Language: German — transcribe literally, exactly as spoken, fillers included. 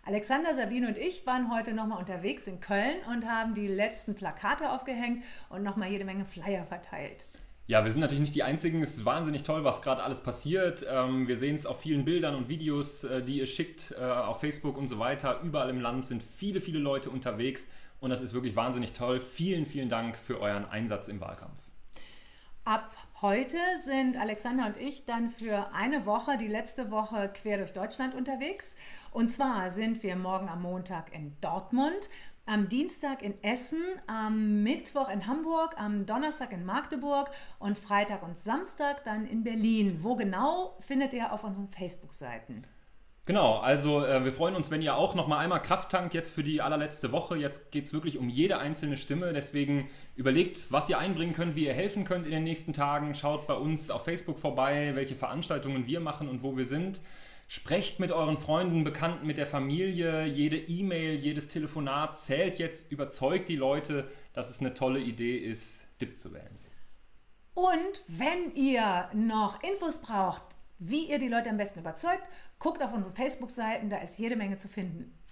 Alexander, Sabine und ich waren heute nochmal unterwegs in Köln und haben die letzten Plakate aufgehängt und nochmal jede Menge Flyer verteilt. Ja, wir sind natürlich nicht die Einzigen. Es ist wahnsinnig toll, was gerade alles passiert. Ähm, wir sehen es auf vielen Bildern und Videos, äh, die ihr schickt, äh, auf Facebook und so weiter. Überall im Land sind viele, viele Leute unterwegs und das ist wirklich wahnsinnig toll. Vielen, vielen Dank für euren Einsatz im Wahlkampf. Ab heute sind Alexander und ich dann für eine Woche, die letzte Woche, quer durch Deutschland unterwegs. Und zwar sind wir morgen am Montag in Dortmund, am Dienstag in Essen, am Mittwoch in Hamburg, am Donnerstag in Magdeburg und Freitag und Samstag dann in Berlin. Wo genau, findet ihr auf unseren Facebook-Seiten. Genau, also äh, wir freuen uns, wenn ihr auch nochmal einmal Kraft tankt jetzt für die allerletzte Woche. Jetzt geht es wirklich um jede einzelne Stimme. Deswegen überlegt, was ihr einbringen könnt, wie ihr helfen könnt in den nächsten Tagen. Schaut bei uns auf Facebook vorbei, welche Veranstaltungen wir machen und wo wir sind. Sprecht mit euren Freunden, Bekannten, mit der Familie. Jede E-Mail, jedes Telefonat zählt jetzt. Überzeugt die Leute, dass es eine tolle Idee ist, D I P zu wählen. Und wenn ihr noch Infos braucht, wie ihr die Leute am besten überzeugt, guckt auf unsere Facebook-Seiten, da ist jede Menge zu finden.